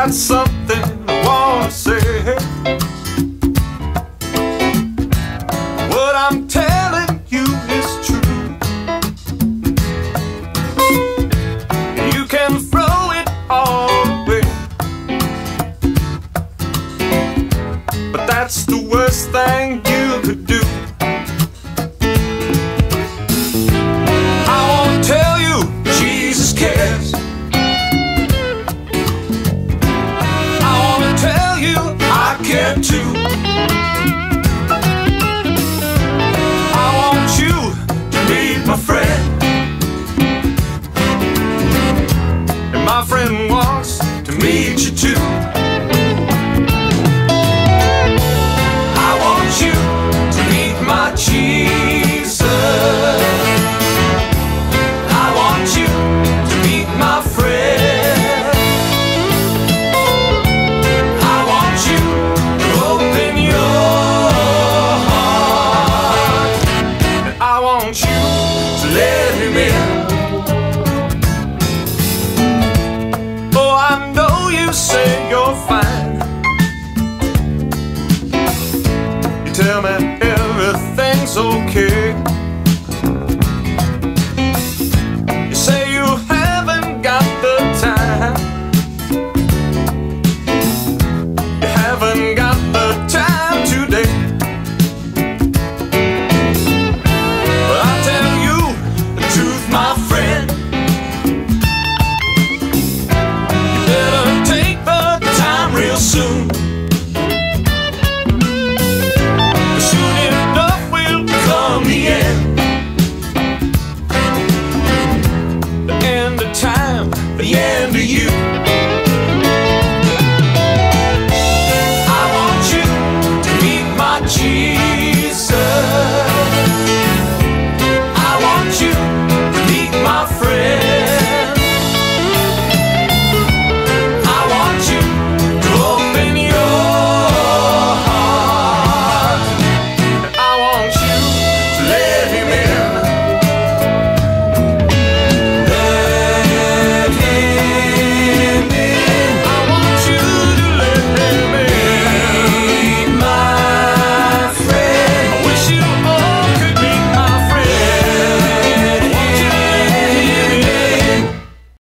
got something I wanna say. What I'm telling you is true. You can throw it all away, but that's the worst thing you could do. I won't tell you Jesus cares. I wanna tell you I care too. I want you to meet my friend, and my friend wants to meet you too. I want you to meet my Jesus. I want you to meet my friend. I want you to open your heart, and I want you to let him in. Oh, I know you say you're fine. You tell me everything's okay.